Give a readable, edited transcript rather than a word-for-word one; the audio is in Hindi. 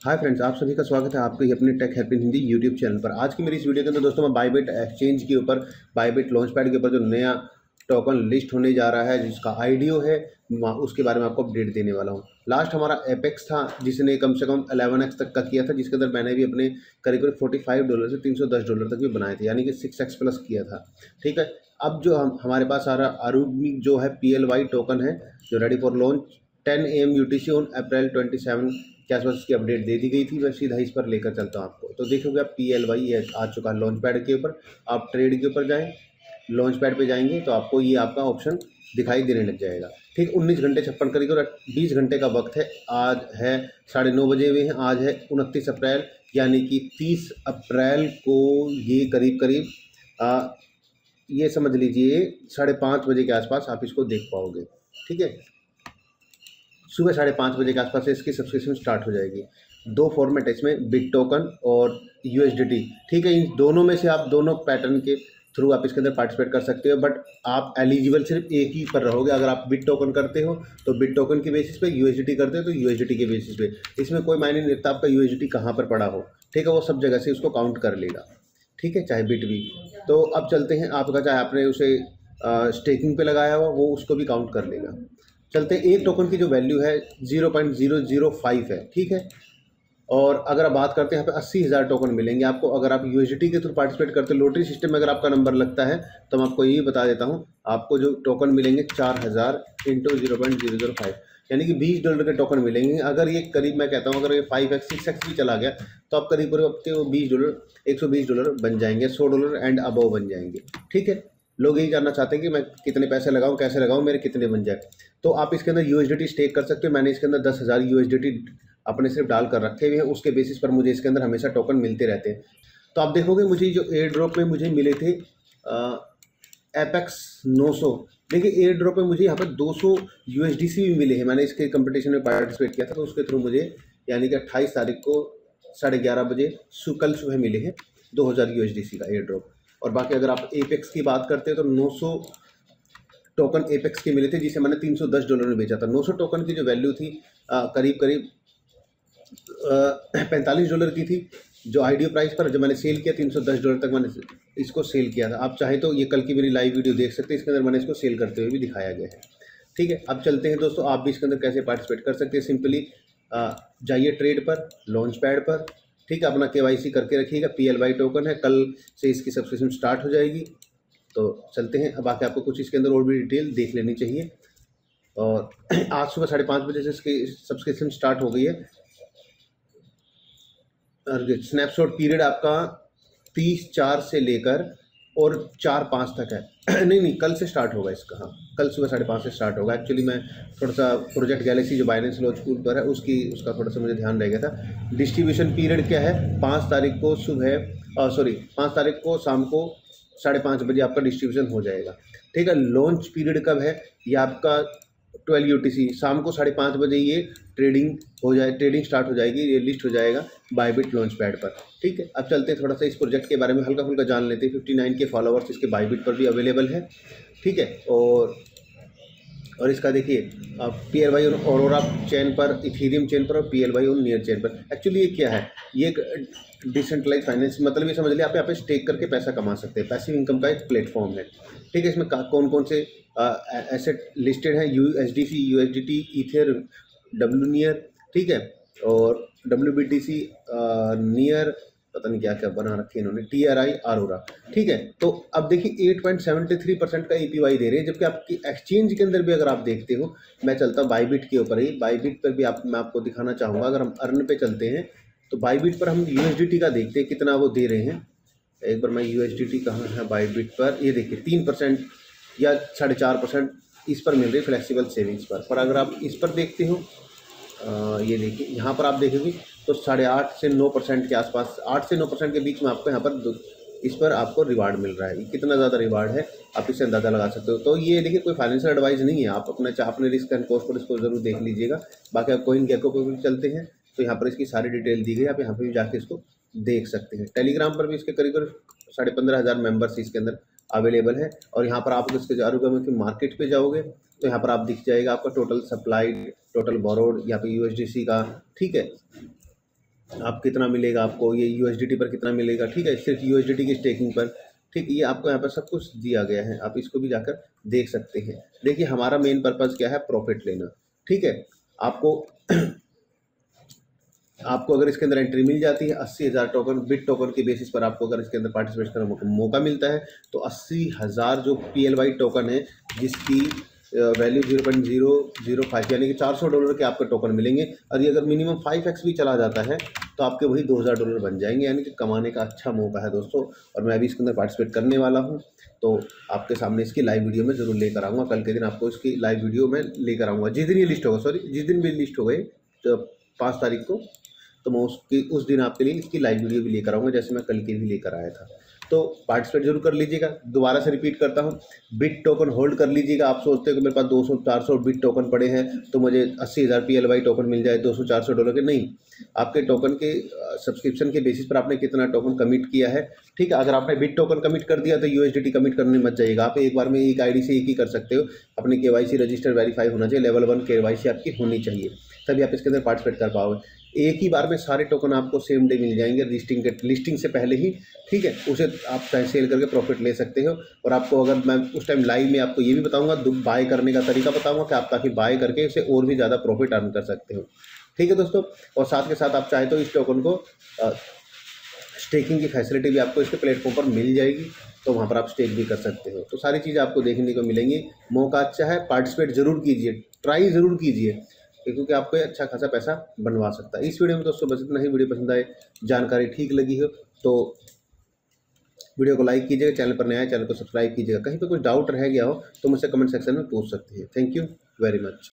हाय फ्रेंड्स, आप सभी का स्वागत है आपके ही अपने tech help in Hindi YouTube channel पर। आज की मेरी इस वीडियो के अंदर दोस्तों मैं बायबिट एक्सचेंज के ऊपर, बायबिट लॉन्चपैड के ऊपर जो नया टोकन लिस्ट होने जा रहा है जिसका आईडीओ है उसके बारे में आपको अपडेट देने वाला हूं। लास्ट हमारा एपेक्स था जिसने कम से कम 11x तक का किया था, जिसके अंदर मैंने भी अपने करीब करीब $45 से $310 तक भी बनाए थे, यानी कि 6x प्लस किया था। ठीक है, अब जो हमारे पास आ रहा आरूबी जो है PLY टोकन है जो ready for launch 10 AM UTC on April 27 के आसपास इसकी अपडेट दे दी गई थी। मैं सीधा इस पर लेकर चलता हूँ आपको। तो देखोगे आप PLY ये आ चुका है लॉन्च पैड के ऊपर। आप ट्रेड के ऊपर जाएँ, लॉन्च पैड पर जाएंगे तो आपको ये आपका ऑप्शन दिखाई देने लग जाएगा। ठीक, 19 घंटे 56 करीब और 20 घंटे का वक्त है। आज है 9:30 बजे हुए हैं। आज है 29 अप्रैल, यानी कि 30 अप्रैल को ये करीब करीब ये समझ लीजिए 5:30 बजे के आसपास आप इसको देख पाओगे। ठीक है, सुबह 5:30 बजे के आसपास से इसकी सब्सक्रिप्शन स्टार्ट हो जाएगी। दो फॉर्मेट है इसमें, बिट टोकन और USDT। ठीक है, इन दोनों में से आप दोनों पैटर्न के थ्रू आप इसके अंदर पार्टिसिपेट कर सकते हो, बट आप एलिजिबल सिर्फ एक ही पर रहोगे। अगर आप बिट टोकन करते हो तो बिट टोकन के बेसिस पे, USDT करते हो तो USDT के बेसिस पे। इसमें कोई मायने नहीं रखता आपका USDT कहाँ पर पड़ा हो। ठीक है, वो सब जगह से उसको काउंट कर लेगा। ठीक है, चाहे बिट भी। तो अब चलते हैं, आपका चाहे आपने उसे स्टेकिंग पे लगाया हुआ वो उसको भी काउंट कर लेगा। चलते हैं, एक टोकन की जो वैल्यू है 0.005 है। ठीक है, और अगर आप बात करते हैं यहाँ पे 80,000 टोकन मिलेंगे आपको अगर आप USDT के थ्रू पार्टिसिपेट करते हो। लॉटरी सिस्टम में अगर आपका नंबर लगता है तो मैं आपको ये बता देता हूँ, आपको जो टोकन मिलेंगे 4000 इंटू 0.005, यानी कि $20 के टोकन मिलेंगे। अगर ये करीब, मैं कहता हूँ अगर ये 5x 6x भी चला गया तो आप करीब करीब आपके $20 $120 बन जाएंगे, $100 एंड अबव बन जाएंगे। ठीक है, लोग यही जानना चाहते हैं कि मैं कितने पैसे लगाऊं, कैसे लगाऊं, मेरे कितने बन जाए। तो आप इसके अंदर USDT स्टेक कर सकते हो। मैंने इसके अंदर 10,000 USDT अपने सिर्फ डाल कर रखे हुए हैं, उसके बेसिस पर मुझे इसके अंदर हमेशा टोकन मिलते रहते हैं। तो आप देखोगे मुझे जो एयर ड्रॉप में मुझे मिले थे एपेक्स 900, देखिए एयर ड्रॉप में मुझे यहाँ पर 200 USDC भी मिले हैं। मैंने इसके कंपटीशन में पार्टिसिपेट किया था तो उसके थ्रू मुझे, यानी कि 28 तारीख को 11:30 बजे कल सुबह मिले हैं 2000 USDC का एयर ड्रॉप। और बाकी अगर आप एपेक्स की बात करते हैं तो 900 टोकन एपेक्स के मिले थे जिसे मैंने $310 में बेचा था। 900 टोकन की जो वैल्यू थी करीब करीब $45 की थी जो आईडीओ प्राइस पर। जब मैंने सेल किया $310 तक मैंने इसको सेल किया था। आप चाहे तो ये कल की मेरी लाइव वीडियो देख सकते हैं, इसके अंदर मैंने इसको सेल करते हुए भी दिखाया गया है। ठीक है, अब चलते हैं दोस्तों, आप भी इसके अंदर कैसे पार्टिसिपेट कर सकते हैं। सिंपली जाइए ट्रेड पर, लॉन्च पैड पर। ठीक है, अपना KYC करके रखिएगा। PLY टोकन है, कल से इसकी सब्सक्रिप्शन स्टार्ट हो जाएगी। तो चलते हैं, अब आके आपको कुछ इसके अंदर और भी डिटेल देख लेनी चाहिए। और आज सुबह 5:30 बजे से इसकी सब्सक्रिप्शन स्टार्ट हो गई है। स्नैपशॉट पीरियड आपका 30/4 से लेकर और 4/5 तक है। नहीं, कल से स्टार्ट होगा इसका। हाँ, कल सुबह 5:30 से स्टार्ट होगा। एक्चुअली मैं थोड़ा सा प्रोजेक्ट गैलेक्सी जो बाइनेंस लॉन्च पर है उसका थोड़ा सा मुझे ध्यान रह गया था। डिस्ट्रीब्यूशन पीरियड क्या है, 5 तारीख को सुबह 5 तारीख को शाम को 5:30 बजे आपका डिस्ट्रीब्यूशन हो जाएगा। ठीक है, लॉन्च पीरियड कब है, ये आपका 12 UTC शाम को 5:30 बजे ये ट्रेडिंग स्टार्ट हो जाएगी, ये लिस्ट हो जाएगा बायबिट लॉन्च पैड पर। ठीक है, अब चलते हैं थोड़ा सा इस प्रोजेक्ट के बारे में हल्का फुल्का जान लेते हैं। 59 के फॉलोवर्स इसके बायबिट पर भी अवेलेबल है। ठीक है, और इसका देखिए PLY ऑन ऑरोरा चेन पर, इथेरियम चेन पर और PLY ऑन नियर चेन पर। एक्चुअली ये क्या है, ये एक डिसेंट्रलाइज फाइनेंस, मतलब ये समझ लिया आप यहाँ पे स्टेक करके पैसा कमा सकते हैं। पैसिव इनकम का एक प्लेटफॉर्म है। ठीक है, इसमें कौन कौन से एसेट लिस्टेड हैं, USDC, USDT, ether, W Near. ठीक है, और WBTC नियर, पता नहीं क्या क्या बना रखे इन्होंने, TRI आरोरा। ठीक है, तो अब देखिए 8.73% का APY दे रहे हैं, जबकि आपकी एक्सचेंज के अंदर भी अगर आप देखते हो, मैं चलता हूँ बायबिट के ऊपर ही, बायबिट पर भी मैं आपको दिखाना चाहूँगा। अगर हम अर्न पे चलते हैं तो बायबिट पर हम USDT का देखते हैं कितना वो दे रहे हैं। एक बार मैं USDT कहाँ है बायबिट पर, ये देखिए 3% या 4.5% इस पर मिल रही है फ्लेक्सिबल सेविंग्स पर अगर आप इस पर देखते हो, ये देखिए यहाँ पर आप देखेंगे तो 8.5 से 9% के आसपास, 8 से 9% के बीच में आपको यहाँ पर इस पर आपको रिवार्ड मिल रहा है। कितना ज़्यादा रिवार्ड है आप इससे अंदाज़ा लगा सकते हो। तो ये देखिए कोई फाइनेंशियल एडवाइस नहीं है, आप अपने रिस्क एंड कॉस्ट पर इसको ज़रूर देख लीजिएगा। बाकी आप कोइन गेको पर भी चलते हैं तो यहाँ पर इसकी सारी डिटेल दी गई, आप यहाँ पर भी जाके इसको देख सकते हैं। टेलीग्राम पर भी इसके करीब 15,500 मेंबर्स इसके अंदर अवेलेबल है। और यहाँ पर आप इसके जारूगा की मार्केट पे जाओगे तो यहाँ पर आप दिख जाएगा आपका टोटल सप्लाई, टोटल बोरोड, यहाँ पे USDC का। ठीक है, आप कितना मिलेगा, आपको ये यूएसडीटी पर कितना मिलेगा, ठीक है, सिर्फ यूएसडीटी की स्टेकिंग पर, ठीक, ये आपको यहाँ पर सब कुछ दिया गया है, आप इसको भी जाकर देख सकते हैं। देखिए हमारा मेन पर्पज़ क्या है, प्रॉफिट लेना, ठीक है। आपको आपको अगर इसके अंदर एंट्री मिल जाती है 80,000 टोकन, बिट टोकन के बेसिस पर आपको अगर इसके अंदर पार्टिसिपेट करने का मौका मिलता है, तो 80,000 जो PLY टोकन है, जिसकी वैल्यू 0.005 यानी कि $400 के आपको टोकन मिलेंगे। और ये अगर मिनिमम 5x भी चला जाता है तो आपके वही $2,000 बन जाएंगे, यानी कि कमाने का अच्छा मौका है दोस्तों। और मैं अभी इसके अंदर पार्टिसिपेट करने वाला हूँ, तो आपके सामने इसकी लाइव वीडियो में ज़रूर लेकर आऊँगा। कल के दिन आपको इसकी लाइव वीडियो में लेकर आऊँगा, जिस दिन ये लिस्ट होगा, सॉरी जिस दिन भी लिस्ट हो गए, तो 5 तारीख को, तो मैं उस दिन आपके लिए इसकी लाइव वीडियो भी लेकर आऊँगा, जैसे मैं कल की भी लेकर आया था। तो पार्टिसिपेट जरूर कर लीजिएगा। दोबारा से रिपीट करता हूँ, बिट टोकन होल्ड कर लीजिएगा। आप सोचते हो कि मेरे पास 200-400 बिट टोकन पड़े हैं तो मुझे 80,000 PLY टोकन मिल जाए $200-400 के, नहीं। आपके टोकन के सब्सक्रिप्शन के बेसिस पर आपने कितना टोकन कमिट किया है, ठीक है। अगर आपने बिट टोकन कमिट कर दिया तो USDT कमिट करने मत जाइएगा। आप एक बार में एक ID से एक ही कर सकते हो। अपनी KYC रजिस्टर वेरीफाई होना चाहिए, लेवल 1 KYC आपकी होनी चाहिए, तभी आप इसके अंदर पार्टिसिपेट कर पाओगे। एक ही बार में सारे टोकन आपको सेम डे मिल जाएंगे, लिस्टिंग से पहले ही, ठीक है। उसे आप चाहे सेल करके प्रॉफिट ले सकते हो। और आपको अगर मैं उस टाइम लाइव में आपको ये भी बताऊंगा, बाय करने का तरीका बताऊंगा कि आप ताकि बाय करके इसे और भी ज़्यादा प्रॉफिट अर्न कर सकते हो, ठीक है दोस्तों। और साथ के साथ आप चाहे तो इस टोकन को स्टेकिंग की फैसिलिटी भी आपको इसके प्लेटफॉर्म पर मिल जाएगी, तो वहाँ पर आप स्टेक भी कर सकते हो। तो सारी चीज़ें आपको देखने को मिलेंगी। मौका अच्छा है, पार्टिसिपेट ज़रूर कीजिए, ट्राई ज़रूर कीजिए, क्योंकि आपको अच्छा खासा पैसा बनवा सकता है। इस वीडियो में दोस्तों बस इतना ही। वीडियो पसंद आए, जानकारी ठीक लगी हो तो वीडियो को लाइक कीजिएगा, चैनल पर नया है चैनल को सब्सक्राइब कीजिएगा। कहीं पे कुछ डाउट रह गया हो तो मुझसे कमेंट सेक्शन में पूछ सकते हैं। Thank you very much.